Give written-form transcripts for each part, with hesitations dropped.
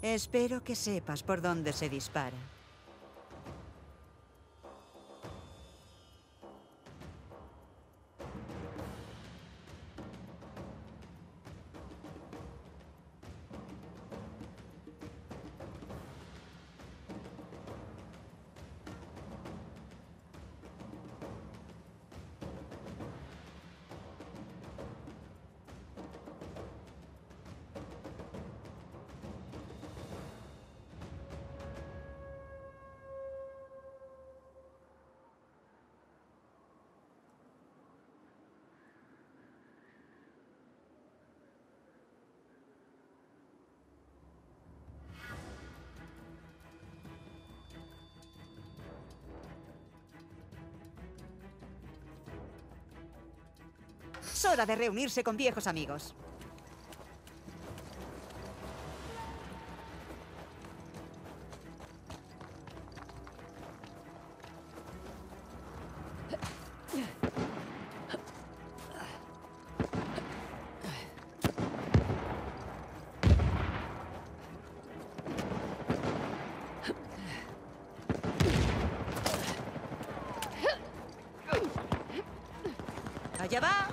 Espero que sepas por dónde se dispara. Es hora de reunirse con viejos amigos. ¡Allá va!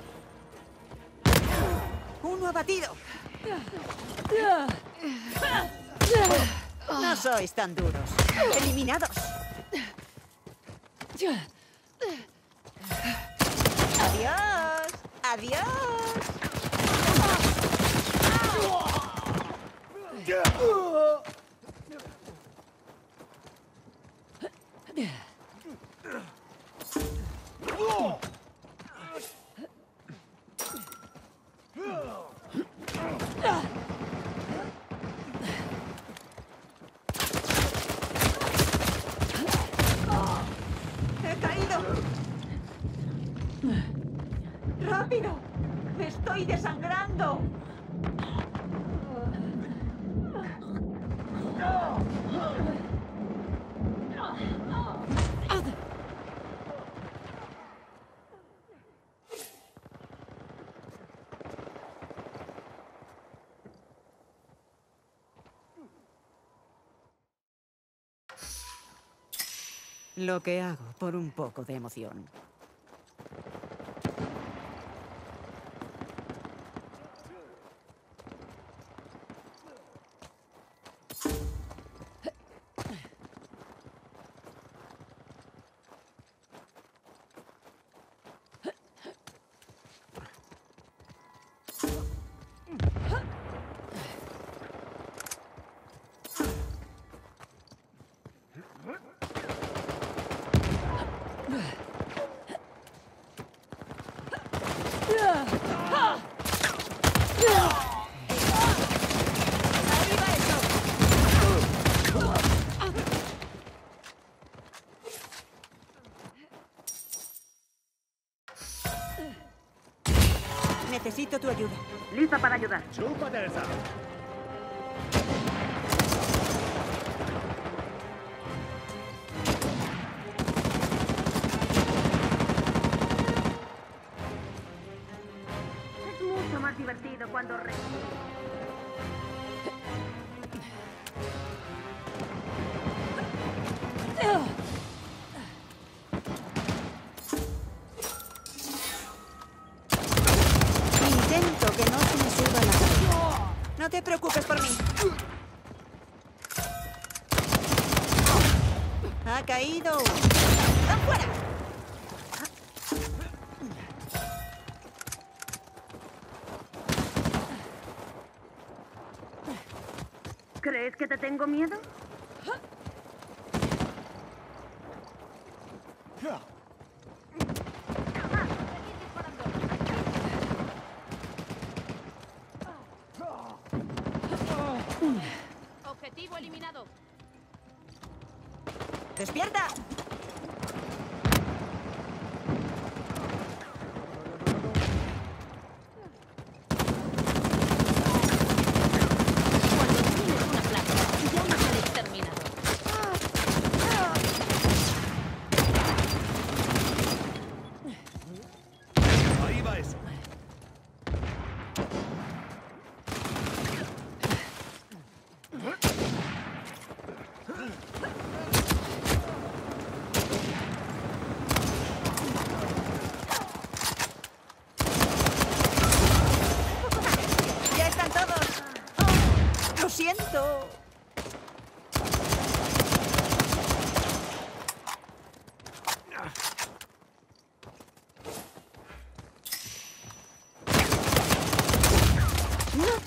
¡Uno abatido! No sois tan duros. ¡Eliminados! ¡Adiós! ¡Adiós! ¡He caído! ¡Rápido! ¡Me estoy desangrando! Lo que hago por un poco de emoción. Necesito tu ayuda. Lista para ayudar. ¡Chúpate esa! Es mucho más divertido cuando Intento que no se me suba la cabeza. No te preocupes por mí. Ha caído. ¡Va fuera! ¿Crees que te tengo miedo? Objetivo eliminado. ¡Despierta! Cuando tienes una placa, llamas al exterminador. Ahí va eso.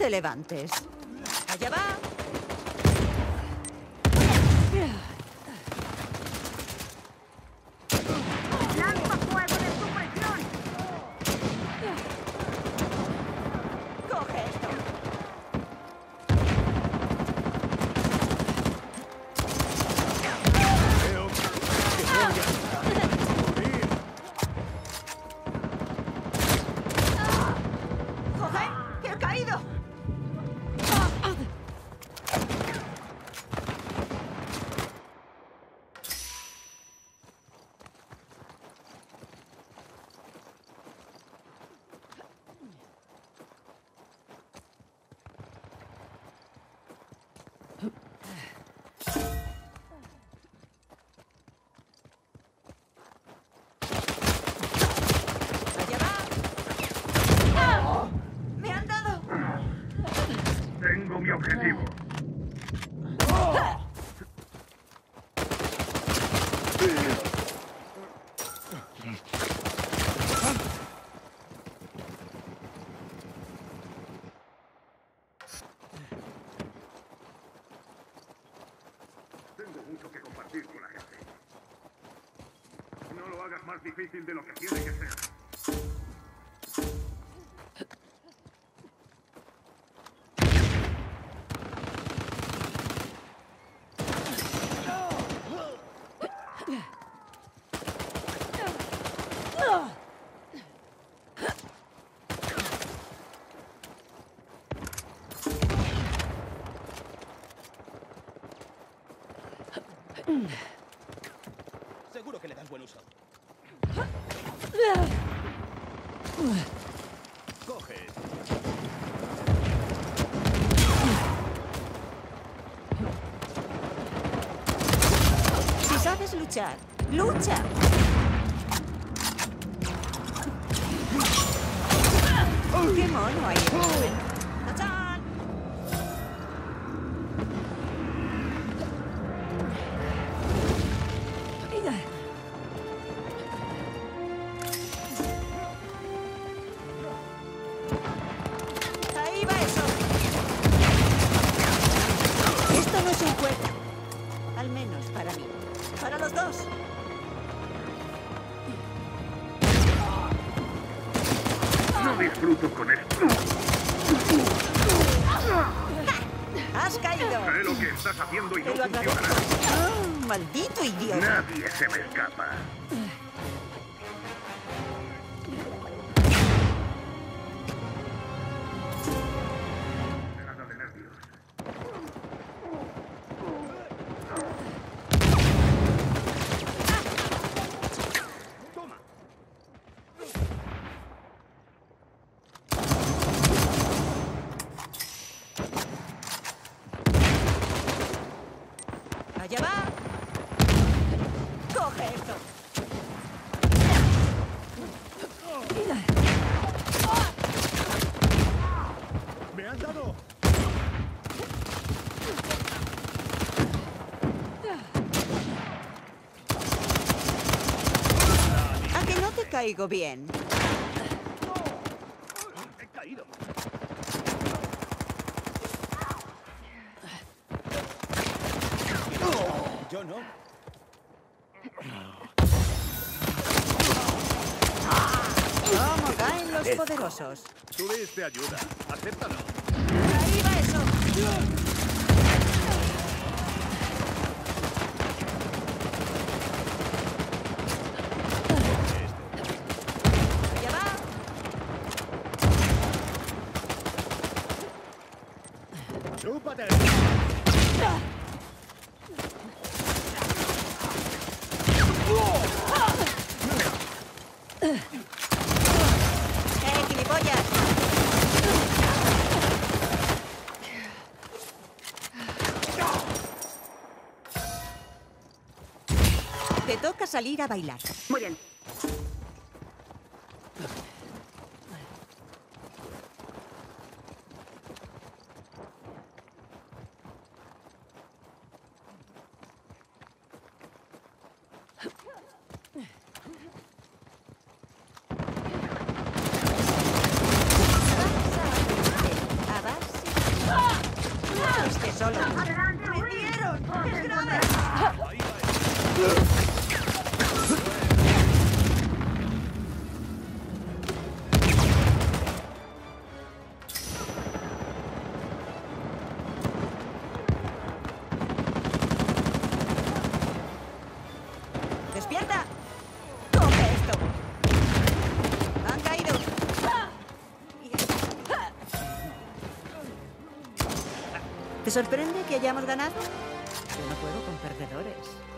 te levantes. Allá va. ¡Lanza fuego de supresión! Coge esto. Creo que voy a morir. ¡Coge! ¡Que he caído! ¡Allá va! ¡Me han dado! Tengo mi objetivo. Tengo mucho que compartir con la gente. No lo hagas más difícil de lo que tiene que ser. Seguro que le das buen uso. Coge. Si sabes luchar, ¡lucha! ¡Qué mono hay! ¡Tachán! ¡Ahí va eso! Esto no es un juego. Al menos para mí. ¡Para los dos! No disfruto con esto. ¡Has caído! Sé lo que estás haciendo y no Te lo agradezco. funcionará. ¡Oh, maldito idiota! Nadie se me escapa. Nada de nervios. Toma. ¡Allá va! ¡Coge esto! ¡Me han dado! ¿A que no te caigo bien? He caído. Yo no. ¿Cómo caen los poderosos? Tuviste ayuda. Acéptalo. ¡Ahí va eso! ¡Allá va! ¡Chúpate! ¡Gilipollas! Te toca salir a bailar. Muy bien. A base solo. ¡Adelante, ¡Me Will! dieron! ¡Es grave! Ahí va. ¡Despierta! ¡Coge esto! ¡Han caído! ¿Te sorprende que hayamos ganado? Yo no juego con perdedores.